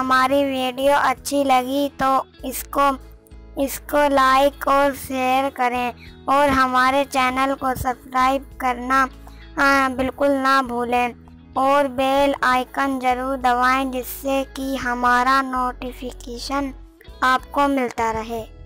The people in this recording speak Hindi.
हमारी वीडियो अच्छी लगी तो इसको लाइक और शेयर करें और हमारे चैनल को सब्सक्राइब करना बिल्कुल ना भूलें और बेल आइकन ज़रूर दबाएं जिससे कि हमारा नोटिफिकेशन आपको मिलता रहे।